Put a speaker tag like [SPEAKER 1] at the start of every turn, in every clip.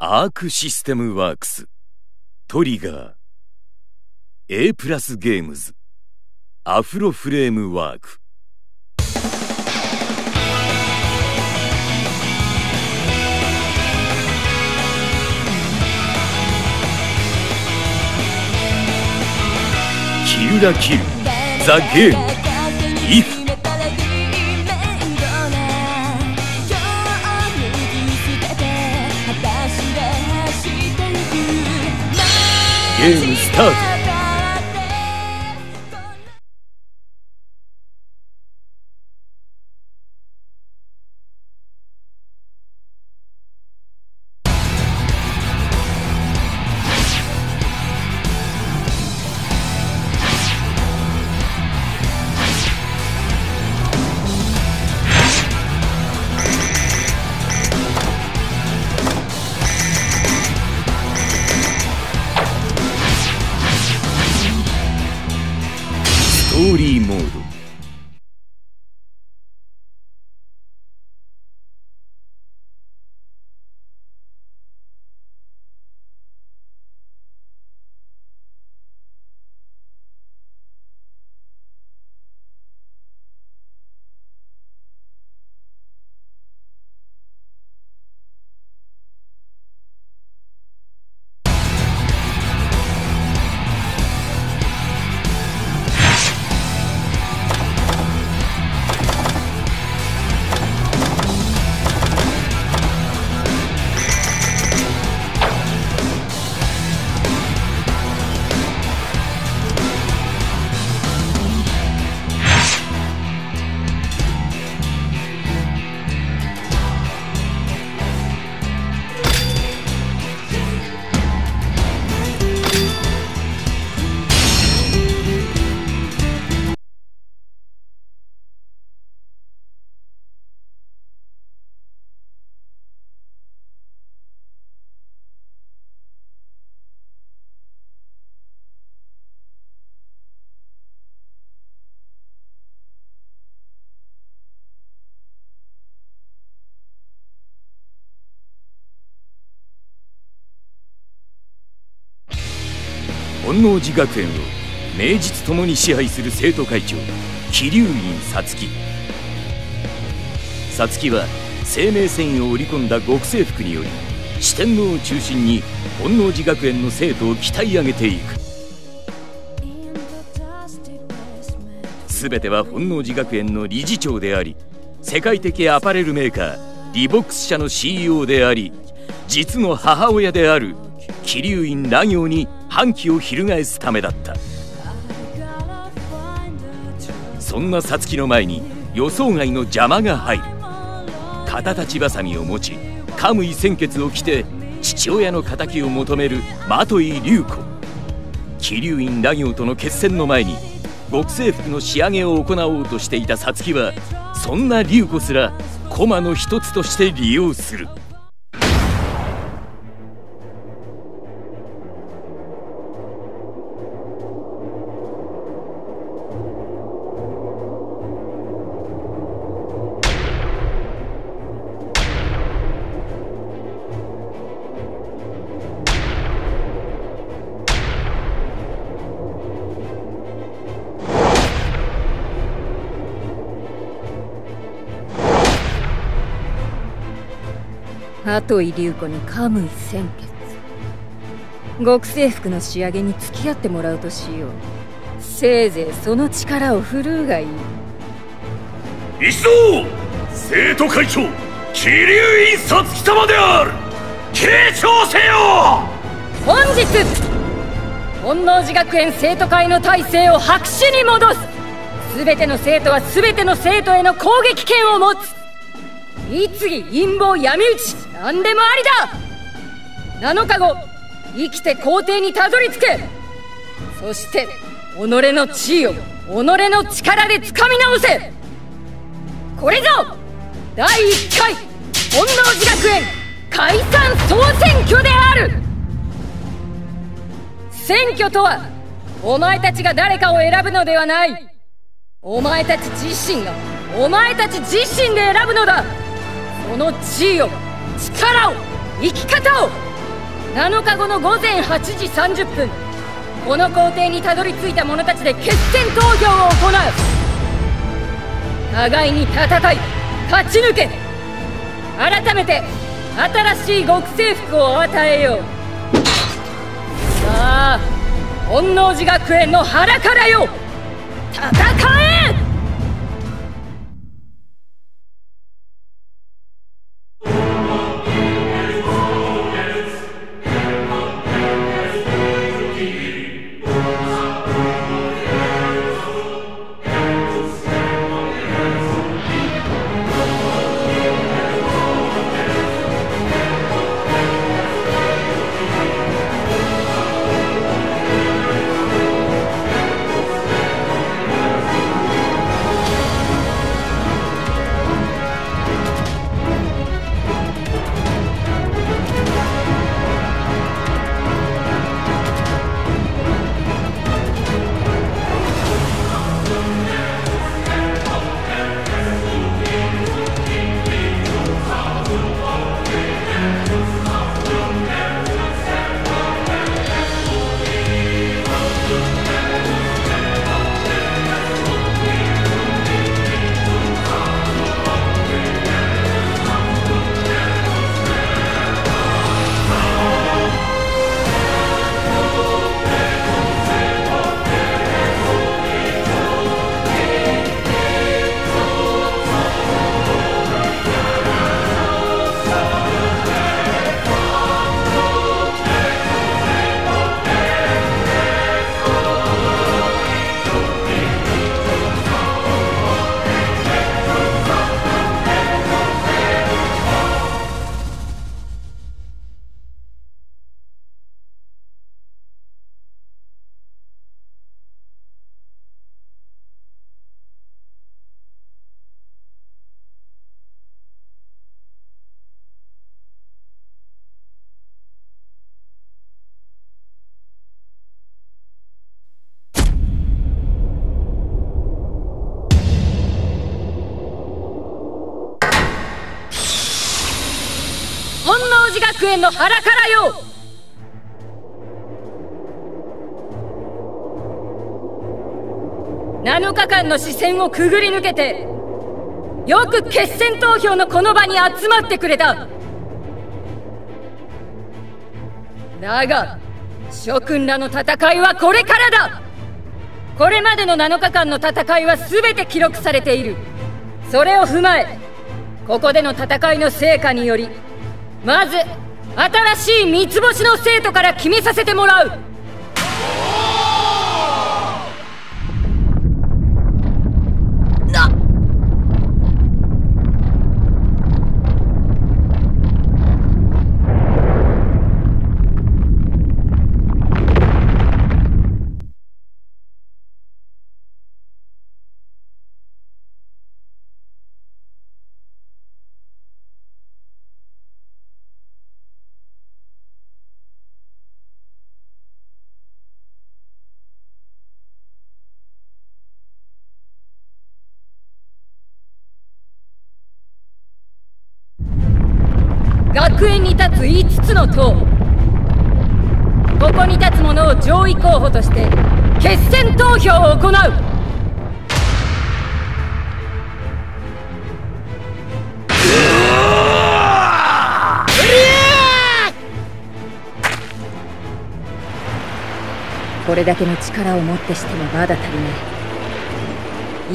[SPEAKER 1] アークシステムワークス、トリガー、A プラスゲームズ、アフロフレームワーク。キルラキル、ザ・ゲーム、イフ。ゲームスタート。ストーリーモード。本能寺学園を名実ともに支配する生徒会長、桐生院皐月。皐月は生命繊維を織り込んだ極征服により四天王を中心に本能寺学園の生徒を鍛え上げていく。全ては本能寺学園の理事長であり、世界的アパレルメーカーリボックス社の CEO であり、実の母親である桐生院羅行に反旗を翻すためだった。そんな皐月の前に予想外の邪魔が入る。肩立ちばさみを持ち、カムイ鮮血を着て父親の敵を求める的井隆子。桐生院羅行との決戦の前に極征服の仕上げを行おうとしていた皐月は、そんな隆子すら駒の一つとして利用する。
[SPEAKER 2] 的井隆子にカムイ鮮血、極征服の仕上げに付き合ってもらうとしよう。せいぜいその力を振るうがいい。
[SPEAKER 1] 一同、生徒会長桐生院皐月様である。継承せよ。
[SPEAKER 2] 本日本能寺学園生徒会の体制を白紙に戻す。全ての生徒は全ての生徒への攻撃権を持つ。律儀、陰謀、闇討ち、何でもありだ。7日後、生きて校庭にたどり着け。そして己の地位を己の力でつかみ直せ。これぞ第1回本能寺学園解散総選挙である。選挙とは、お前たちが誰かを選ぶのではない。お前たち自身がお前たち自身で選ぶのだ。その地位を、力を、生き方を 7日後の午前8時30分、この工程にたどり着いた者たちで決戦投票を行う。互いに戦い勝ち抜け、改めて新しい極征服を与えよう。さあ、本能寺学園の腹からよ、戦え！本能寺学園の腹からよ、7日間の視線をくぐり抜けてよく決戦投票のこの場に集まってくれた。だが諸君らの戦いはこれからだ。これまでの7日間の戦いは全て記録されている。それを踏まえ、ここでの戦いの成果によりまず新しい三つ星の生徒から決めさせてもらう。学園に立つ5つの塔、ここに立つ者を上位候補として決戦投票を行う。これだけの力をもってしてもまだ足りない。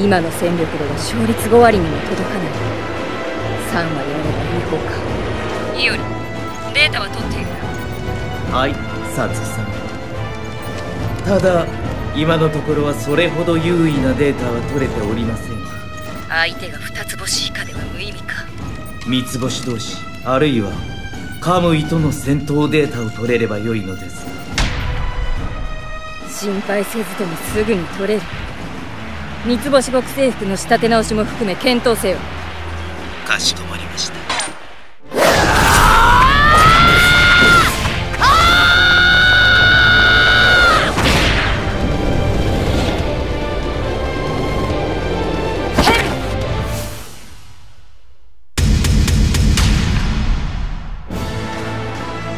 [SPEAKER 2] 今の戦力では勝率5割にも届かない。3割あればいい方か。いいよりデータは取っている。
[SPEAKER 3] はい、サツさん。ただ今のところはそれほど優位なデータは取れておりません。
[SPEAKER 2] 相手が2つ星以下では無意味か。
[SPEAKER 3] 三つ星同士あるいはカムイとの戦闘データを取れれば良いのですが。
[SPEAKER 2] 心配せずともすぐに取れる。三つ星極征服の仕立て直しも含め検討せよ。
[SPEAKER 3] かしこまりました。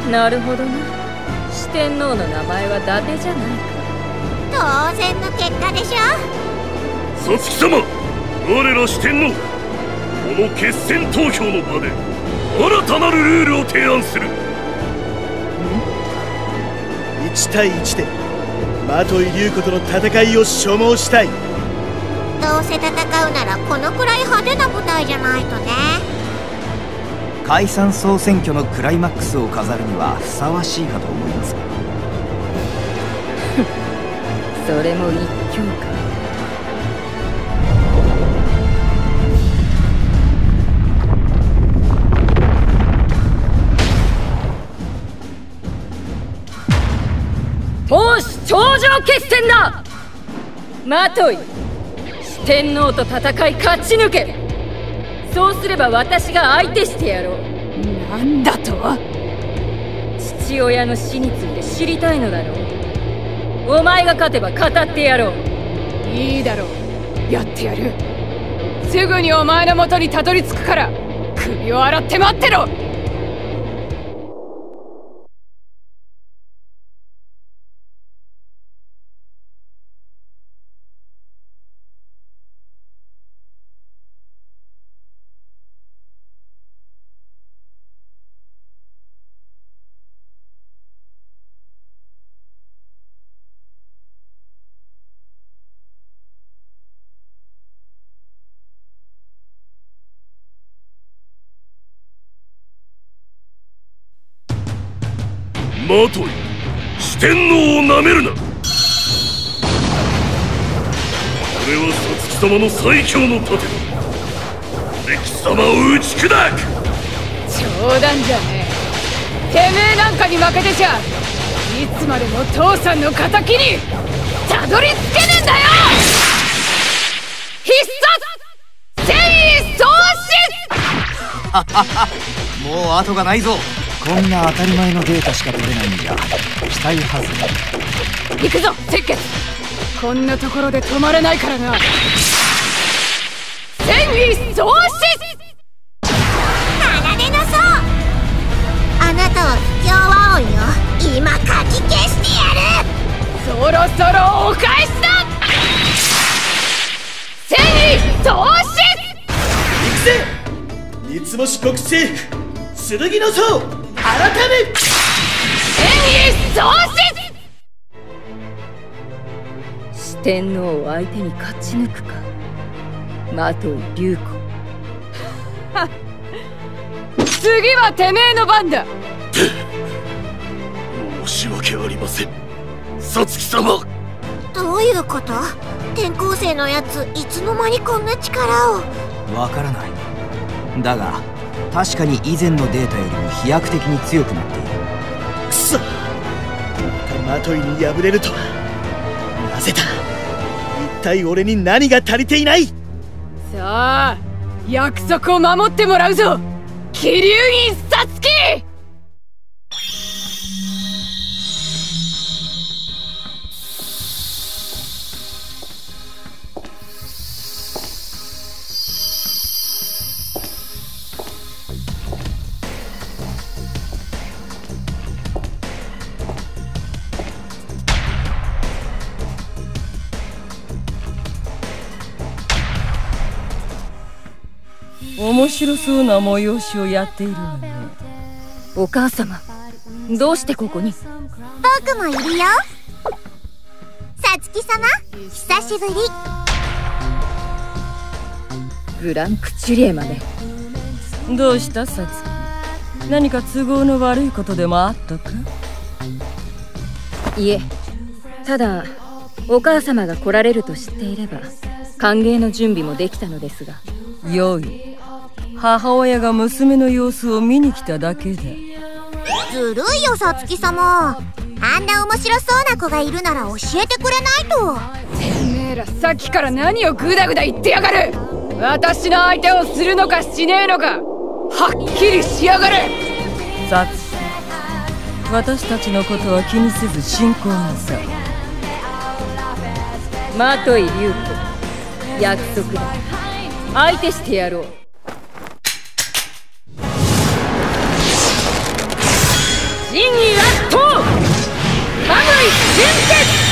[SPEAKER 2] なるほどな。四天王の名前は伊達じゃないか。
[SPEAKER 4] 当然の結果でしょ。
[SPEAKER 5] 皐月様、我ら四天王、この決戦投票の場で新たなるルールを提案する。
[SPEAKER 6] 1対1で的井龍子との戦いを所望したい。
[SPEAKER 4] どうせ戦うならこのくらい派手な舞台じゃないとね。
[SPEAKER 7] 解散総選挙のクライマックスを飾るにはふさわしいかと思いますが
[SPEAKER 2] それも一興か。闘志頂上決戦だ。的井、四天王と戦い勝ち抜け。そうすれば私が相手してやろう。なんだと？父親の死について知りたいのだろう。お前が勝てば語ってやろう。
[SPEAKER 8] いいだろう、やってやる。すぐにお前の元にたどり着くから首を洗って待ってろ。
[SPEAKER 5] 的井、四天王をなめるな。これは皐月様の最強の盾だ。俺貴様を打ち砕く。
[SPEAKER 8] 冗談じゃねえ。てめえなんかに負けてちゃいつまでも父さんの仇にたどり着けねえんだよ。必殺戦意喪失
[SPEAKER 7] もう後がないぞ。こんな当たり前のデータしか取れないんじゃ期待外れ。
[SPEAKER 8] 行くぞ赤血。こんなところで止まれないからな。戦意喪失。
[SPEAKER 4] 離れなそう。あなたは不協和音よ。今かき消してやる。
[SPEAKER 8] そろそろお返しだ。戦意喪
[SPEAKER 6] 行くぜ三つ星国政府剣の層改め。
[SPEAKER 8] 戦意喪失。
[SPEAKER 2] 四天王を相手に勝ち抜くか。的井龍子。
[SPEAKER 8] 次はてめえの番だ。
[SPEAKER 5] 申し訳ありません、皐月様。
[SPEAKER 4] どういうこと？転校生のやついつの間にこんな力を。
[SPEAKER 7] わからない。だが確かに以前のデータよりも飛躍的に強くなっている。
[SPEAKER 6] くそ、また的井に敗れるとは。なぜだ。一体俺に何が足りていない。
[SPEAKER 8] さあ約束を守ってもらうぞ、桐生院皐月。
[SPEAKER 2] 面白そうな催しをやっているわね。お母様、どうしてここに？
[SPEAKER 4] 僕もいるよ。皐月様、久しぶり。
[SPEAKER 2] グランクチュリエまで。どうした皐月？何か都合の悪いことでもあったか？いえ、ただお母様が来られると知っていれば歓迎の準備もできたのですが。よい。母親が娘の様子を見に来ただけで。
[SPEAKER 4] ずるいよ皐月様。あんな面白そうな子がいるなら教えてくれないと。
[SPEAKER 8] てめえらさっきから何をグダグダ言ってやがる。私の相手をするのかしねえのかはっきりしやがれ。
[SPEAKER 2] 皐月、私たちのことは気にせず進行なさい。的井龍子、約束だ。相手してやろう。 真意圧倒カムイ純潔。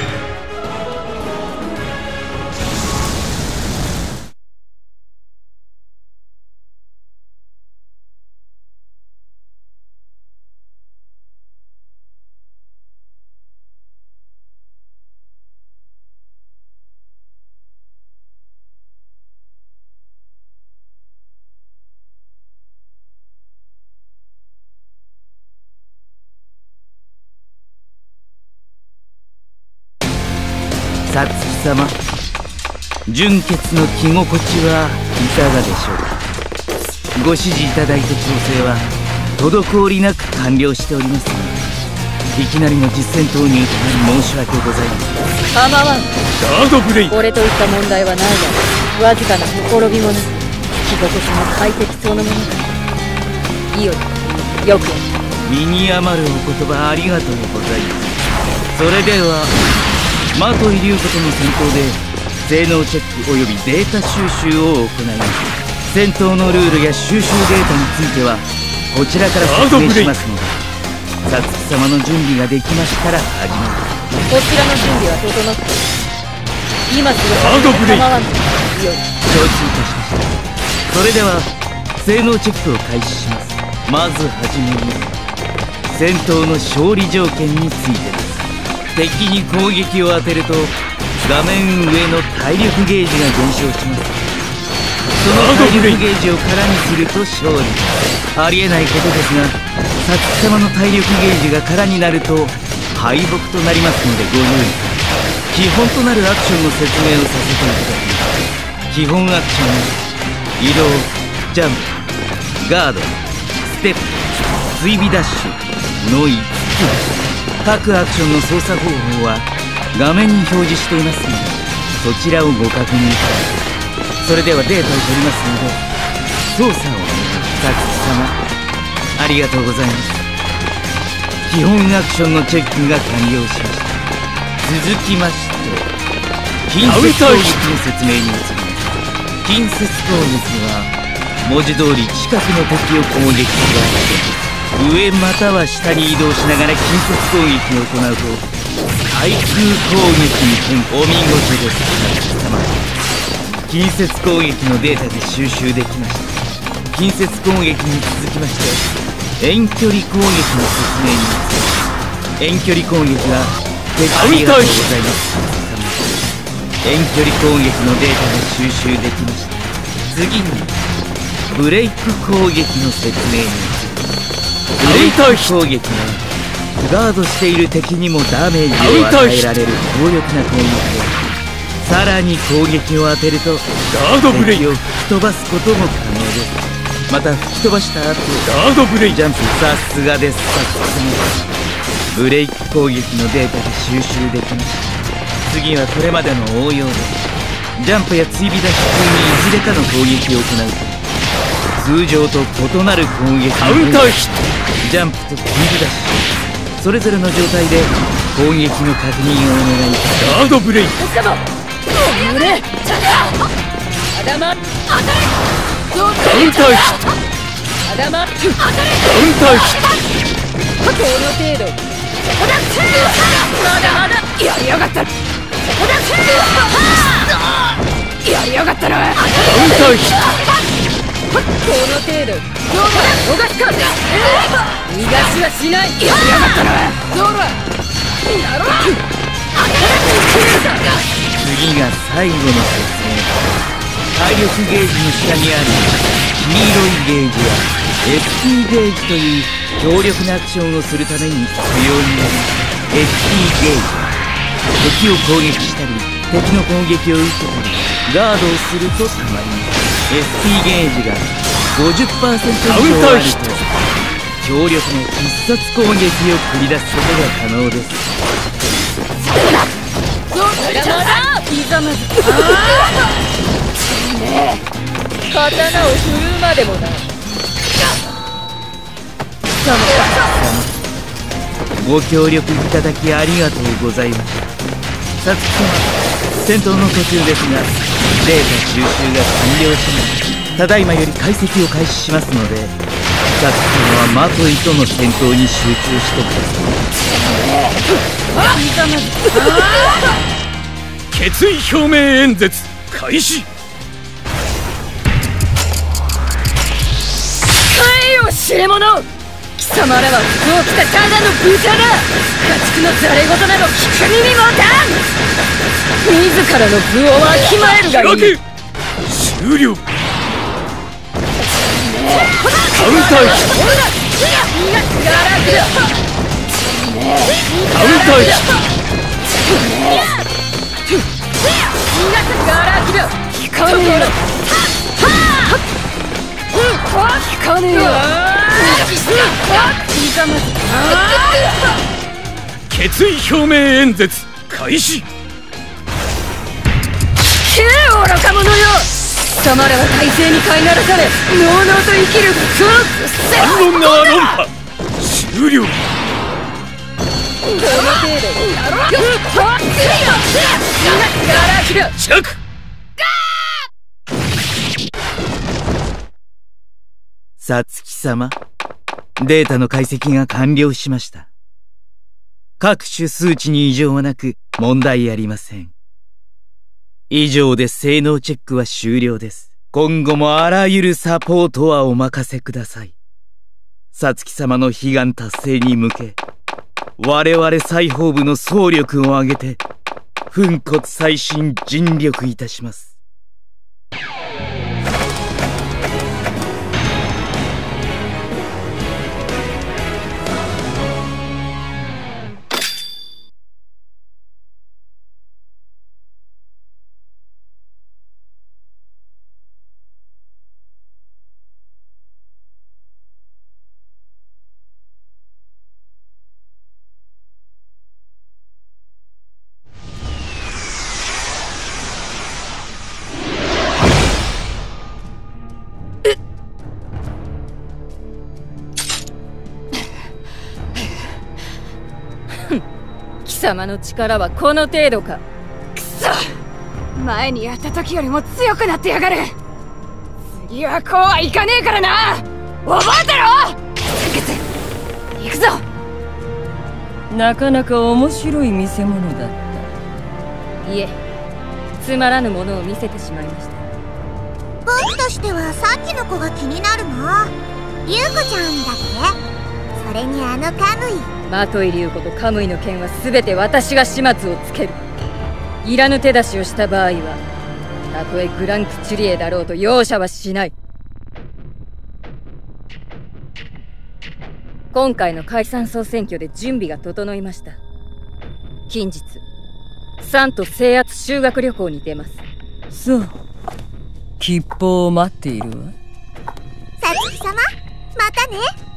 [SPEAKER 3] さつき様、純潔の着心地はいかがでしょうか。ご指示いただいた調整は滞りなく完了しておりますので、いきなりの実戦投入となり申し訳ございません。
[SPEAKER 2] 構わん。
[SPEAKER 1] ガードブレイク。
[SPEAKER 2] 俺といった問題はないが、わずかなほころびもなく着心地も快適そうなものだ。いいよ、よくやる。
[SPEAKER 3] 身に余るお言葉ありがとうございます。それでは的井龍子との戦闘で性能チェックおよびデータ収集を行います。戦闘のルールや収集データについてはこちらから説明しますので、さつき様の準備ができましたら始めます。
[SPEAKER 2] こちらの準備は整っている。今すぐ始めて構わんぞ。いいよ。
[SPEAKER 3] 承知いたしました。それでは性能チェックを開始します。まずはじめに戦闘の勝利条件についてです。敵に攻撃を当てると画面上の体力ゲージが減少します。その体力ゲージを空にすると勝利。ありえないことですが、さつき様の体力ゲージが空になると敗北となりますのでご注意。基本となるアクションの説明をさせていただきます。基本アクションは移動、ジャンプ、ガード、ステップ、追尾ダッシュの5つです。各アクションの操作方法は画面に表示していますので、そちらをご確認ください。それではデータを取りますので操作を。さつき様、ありがとうございます。基本アクションのチェックが完了しました。続きまして近接攻撃の説明に移ります。近接攻撃は文字通り近くの敵を攻撃する上または下に移動しながら近接攻撃を行うと対空攻撃に変更。お見事です。近接攻撃のデータで収集できました。近接攻撃に続きまして遠距離攻撃の説明に移ります。遠距離攻撃はありがとうございます。遠距離攻撃のデータで収集できました。次にブレイク攻撃の説明に移ります。ブレイク攻撃はガードしている敵にもダメージを与えられる強力な攻撃で、さらに攻撃を当てると敵を吹き飛ばすことも可能です。また吹き飛ばした後ガードブレイクジャンプ。さすがです。ブレイク攻撃のデータで収集できました。次はこれまでの応用でジャンプや追尾ダッシュ中にいずれかの攻撃を行うと通常と異なる攻撃カウンターヒット、ジャンプと追尾ダッシュ、それぞれの状態で攻撃の確認をお願いします。
[SPEAKER 1] ガードブレイク。
[SPEAKER 2] 揺れアダマ当たれ。
[SPEAKER 1] カウンターヒット。
[SPEAKER 2] アダマ当たれ。
[SPEAKER 1] カウンターヒット。
[SPEAKER 2] この程度。そこだ。まだまだやりやがった。そこだ。やりやがったな。
[SPEAKER 1] カウンターヒット。
[SPEAKER 2] この程度。逃すか。逃がしはしない。やりやがったな。どらやろう。
[SPEAKER 3] 次が最後の説明。体力ゲージの下にある黄色いゲージは SP ゲージという強力なアクションをするために必要になる SP ゲージ。敵を攻撃したり敵の攻撃を受けたりガードをするとたまります。SP ゲージが 50% 以上あると強力な必殺攻撃を繰り出すことが可能です。
[SPEAKER 2] 刻む。刀を振るうまでもな。
[SPEAKER 3] ご協力いただきありがとうございました。さつき様、戦闘の途中ですがデータ収集が完了します。ただいまより解析を開始しますので様はマトイとの戦闘に集中してください。
[SPEAKER 1] 決意表明演説開始。
[SPEAKER 2] 帰よ知れ者、貴様らは服を着たただの豚だ。家畜のざれ言など聞く耳もたん。自らの分をわきまえるがいい。
[SPEAKER 1] 開け。終了。カウンターヒット。カウンターヒット。
[SPEAKER 2] 聞かねえよ。聞かねえよ。
[SPEAKER 1] 決意表明演説開始。
[SPEAKER 2] けえ愚か者よ。貴様らは体制に飼いならされ、のうのうと生きる服を
[SPEAKER 1] 反論側論破終了。
[SPEAKER 2] どの程度
[SPEAKER 1] 着。
[SPEAKER 3] さつき様、データの解析が完了しました。各種数値に異常はなく問題ありません。以上で性能チェックは終了です。今後もあらゆるサポートはお任せください。さつき様の悲願達成に向け、我々裁縫部の総力を挙げて粉骨砕身尽力いたします。
[SPEAKER 2] 貴様の力はこの程度か。
[SPEAKER 8] くそ、前にやった時よりも強くなってやがる。次はこうはいかねえからな。覚えてろ。行くぞ。
[SPEAKER 2] なかなか面白い見せ物だった。いえ、つまらぬものを見せてしまいました。
[SPEAKER 4] 僕としてはさっきの子が気になるな。リュウコちゃんだって。それにあのカムイ。
[SPEAKER 2] マトイリュウコとカムイの件は全て私が始末をつける。いらぬ手出しをした場合は、たとえグランクチュリエだろうと容赦はしない。今回の解散総選挙で準備が整いました。近日サンと制圧修学旅行に出ます。そう、吉報を待っているわ。
[SPEAKER 4] さつき様、またね。